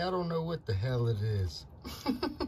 I don't know what the hell it is.